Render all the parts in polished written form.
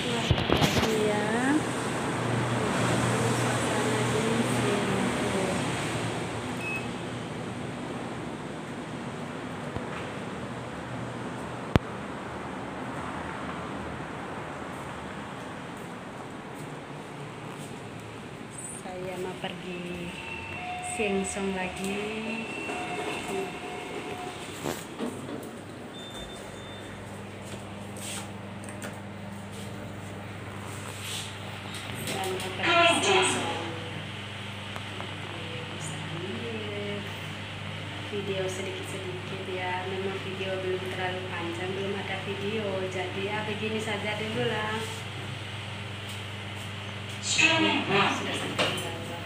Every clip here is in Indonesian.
buat market lagi ya. Suasana di sini. Saya mau pergi Singsong lagi. Video sedikit-sedikit ya, memang video belum terlalu panjang, belum ada video, jadi ya begini saja dulu lah. Sudah sampai di bawah.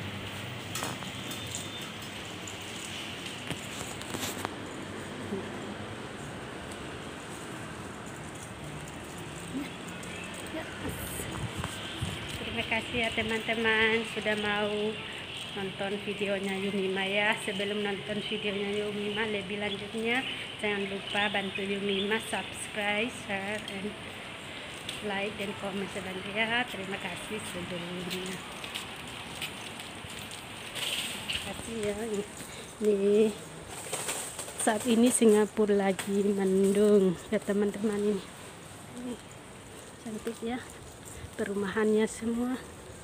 Terima kasih ya teman-teman sudah mau nonton videonya Yumima ya. Sebelum nonton videonya Yumima lebih lanjutnya, jangan lupa bantu Yumima subscribe, share, and like dan komen sebenarnya. Terima kasih sebelumnya. Terima kasih ya. Ini saat ini Singapura lagi mendung ya teman-teman. Ini cantik ya perumahannya semua.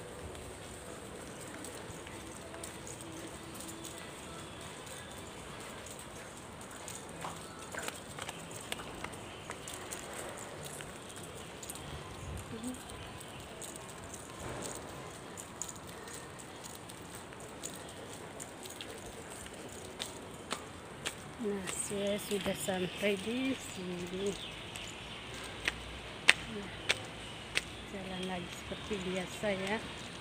Nah, saya sudah sampai di sini. Nah, jalan lagi seperti biasa ya.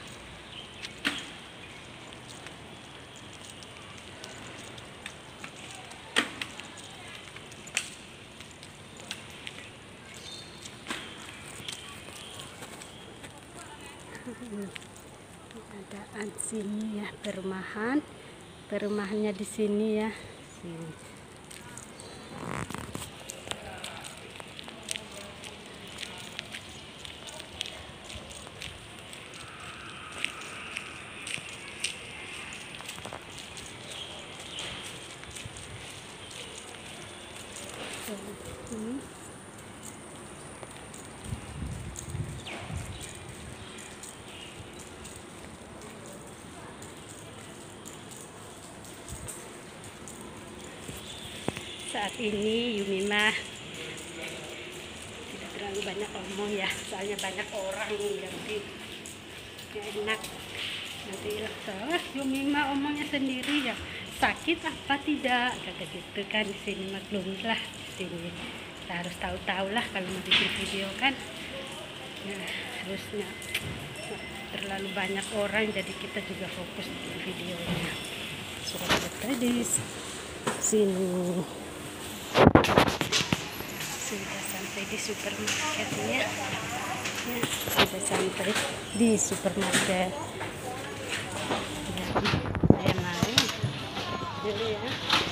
Keadaan sini ya, perumahannya di sini ya. Sini. Saat ini Yumima tidak terlalu banyak omong ya, soalnya banyak orang yang enak nanti Yumima omongnya sendiri ya, sakit apa tidak kata gitu kan. Di sini maklumilah, di sini kita harus tahu lah kalau mau bikin video kan. Nah, harusnya terlalu banyak orang, jadi kita juga fokus bikin videonya. Sudah di sini. Sudah sampai di supermarketnya ya, sudah sampai di supermarket. Jadi saya mau dulu ya.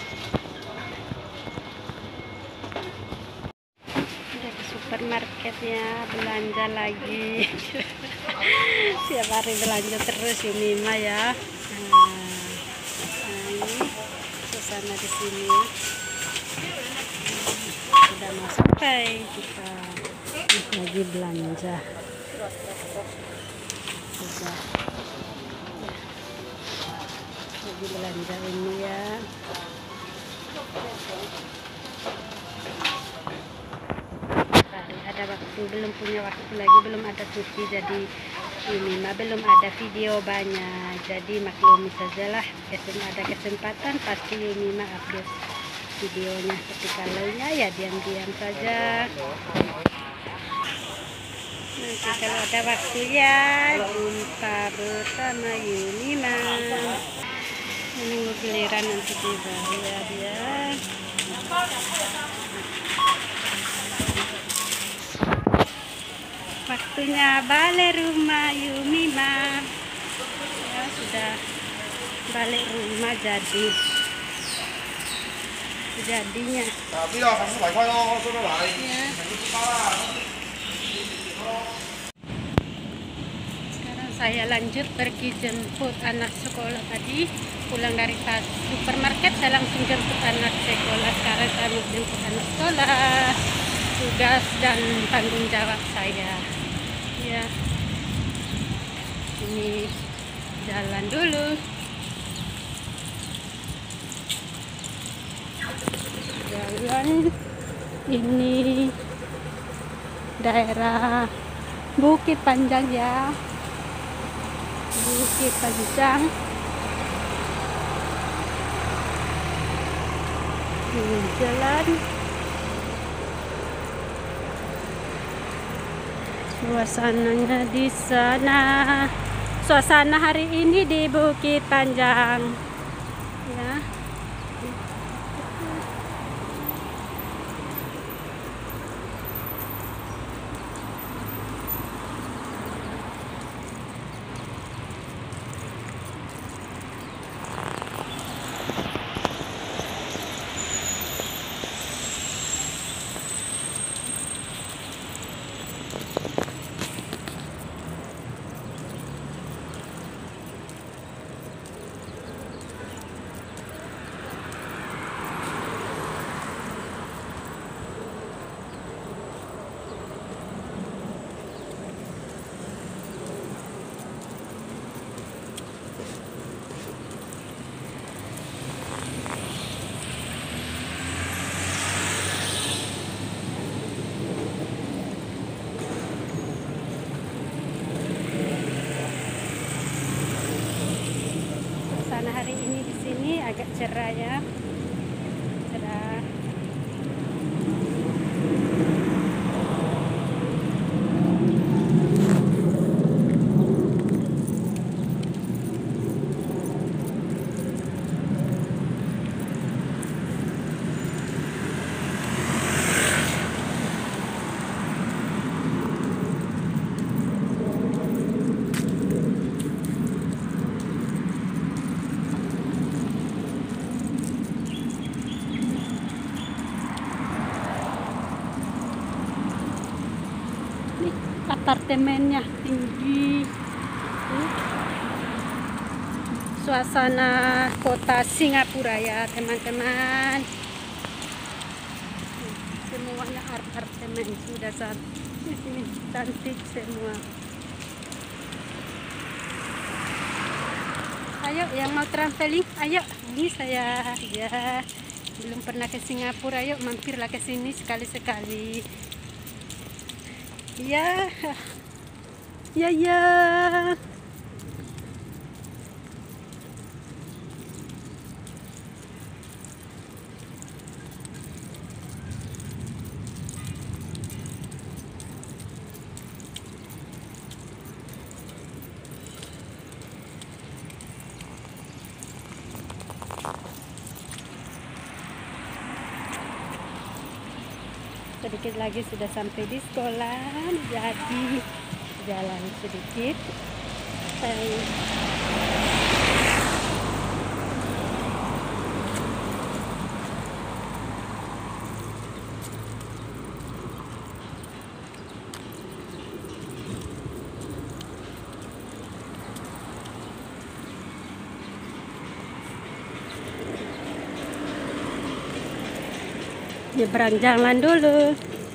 Sudah di supermarketnya, belanja lagi. Siap hari belanja terus Yumima ya. Nah, ini suasana di sini ya. Sudah mau sampai, kita lagi belanja. Sudah lagi belanja ini ya. Ada waktu, belum punya waktu lagi, belum ada cuti, jadi ini belum ada video banyak, jadi maklumi sajalah. Besok ada kesempatan pasti Yumima update videonya, tapi kalaunya ya diam-diam saja. Nanti kalau ada waktu ya jumpa bersama Yumima. Menunggu giliran nanti dibayar ya. Waktunya balik rumah Yumima ya, sudah balik rumah jadinya ya. saya lanjut pergi jemput anak sekolah tadi. Pulang dari supermarket, saya langsung jemput anak sekolah. Sekarang saya mau jemput anak sekolah. Tugas dan tanggung jawab saya. Ya, ini jalan dulu. Jalan ini daerah Bukit Panjang ya, Bukit Panjang. Ini jalan, suasananya di sana. Suasana hari ini di Bukit Panjang ya. Suasana hari ini di sini agak cerah ya, cerah. Nih, apartemennya tinggi. Suasana kota Singapura ya teman-teman. Semuanya apartemen sudah di sini cantik semua. Ayo yang mau traveling, ayo. Ini saya ya belum pernah ke Singapura, ayo mampirlah ke sini sekali-sekali. Ya, ya. Sedikit lagi sudah sampai di sekolah, jadi jalan sedikit. Nyebrang jalan dulu.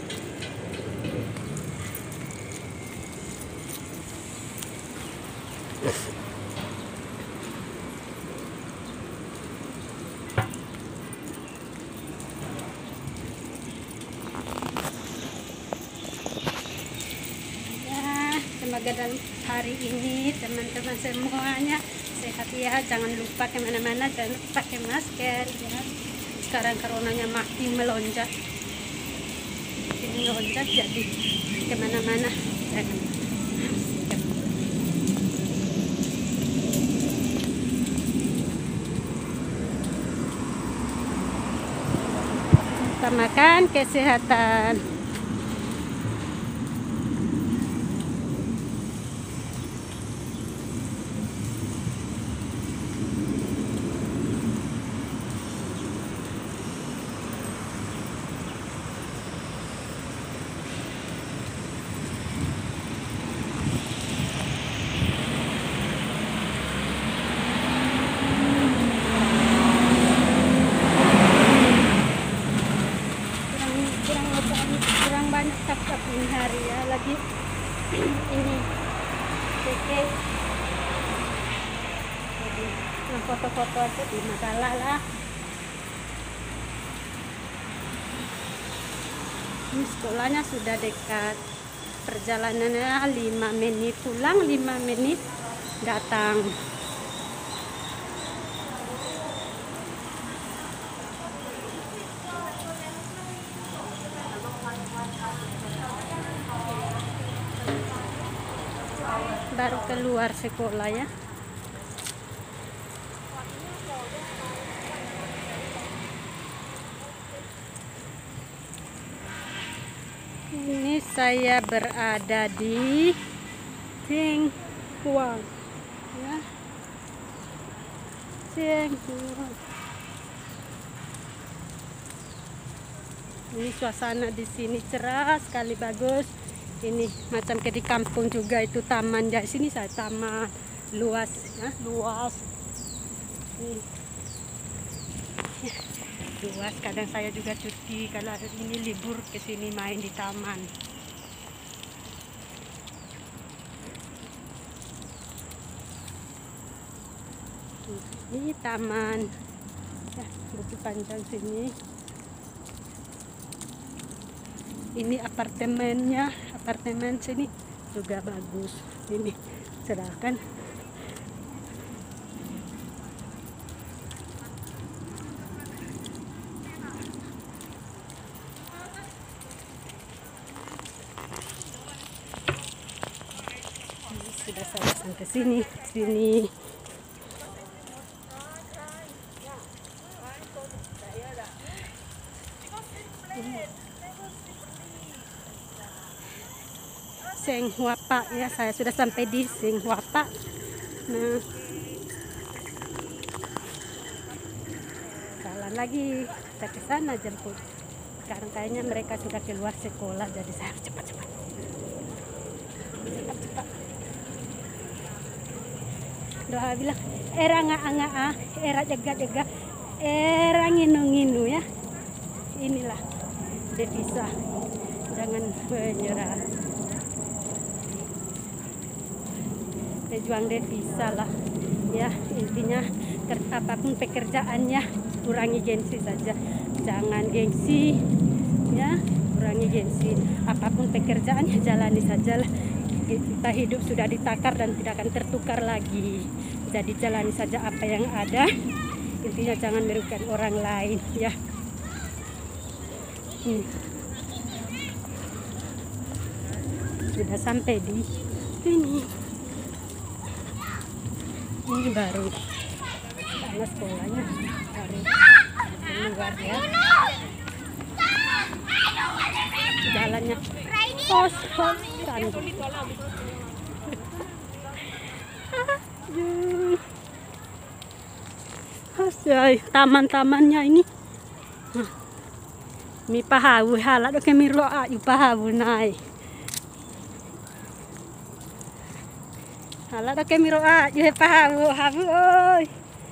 Ya, semoga dalam hari ini teman-teman semuanya sehat ya. Jangan lupa kemana-mana, jangan lupa pakai masker ya. Sekarang coronanya makin melonjak, jadi kemana-mana jangan. Utamakan kesehatan. foto-foto aja di masalah lah. Ini sekolahnya sudah dekat, perjalanannya 5 menit pulang, 5 menit datang. Baru keluar sekolah ya. Ini saya berada di Cenghuang ya. Cenghuang. Ini suasana di sini cerah sekali, bagus. Ini macam kayak di kampung juga, itu taman. Di sini saya taman luas ya, luas. Ini. Luas, kadang saya juga cuti kalau hari ini libur ke sini main di taman. Ini taman ya, begitu panjang sini. Ini apartemennya, apartemen sini juga bagus. Ini sedangkan sudah saya sampai sini. Cenghuapa ya, saya sudah sampai di Cenghuapa. Nah, jalan lagi kita ke sana jemput. Sekarang kayaknya mereka sudah keluar sekolah, jadi saya harus cepat-cepat. Doa bilang era nga era jaga era nginu ya. Inilah devisa, jangan menyerah, pejuang devisa lah ya. Intinya apapun pekerjaannya kurangi gengsi saja, jangan gengsi ya, kurangi gengsi. Apapun pekerjaannya jalani sajalah. Kita hidup sudah ditakar dan tidak akan tertukar lagi, jadi jalani saja apa yang ada. Intinya jangan merugikan orang lain ya. Sudah sampai di sini. Ini baru karena sekolahnya baru keluar ya. Jalannya kos-kosan. Taman-tamannya ini. Mi pahawu halak do kemi roa yu pahawu nai. Halak do kemi roa yu pahawu hawu oi.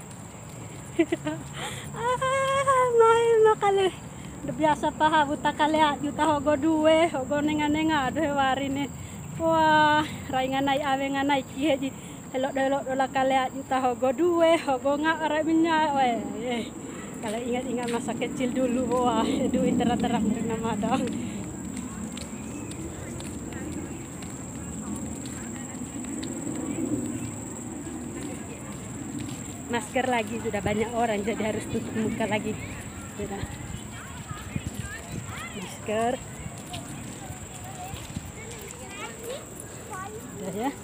Mai makale biasa pahawu takale yu tahogo duwe hogo nenga do warine. Wah, raingan nai awe nganai kiye elok do kale yu tahogo duwe hogo nga ara minya we. Kalau ingat-ingat masa kecil dulu, wah, duit terang-terang dengan madang. Masker lagi, sudah banyak orang, jadi harus tutup muka lagi. Sudah. Masker. Sudah ya.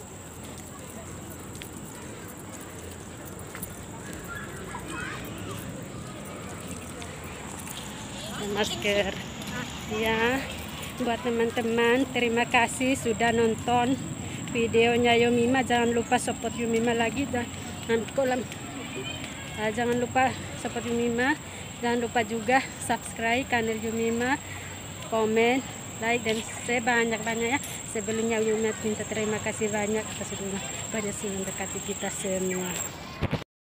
Masker ya. Buat teman-teman, terima kasih sudah nonton videonya Yumima. Jangan lupa support Yumima lagi, jangan lupa support Yumima. Jangan lupa juga subscribe channel Yumima, komen, like dan share banyak-banyak ya. Sebelumnya Yumima minta terima kasih banyak atas banyak sudah mendekati kita semua.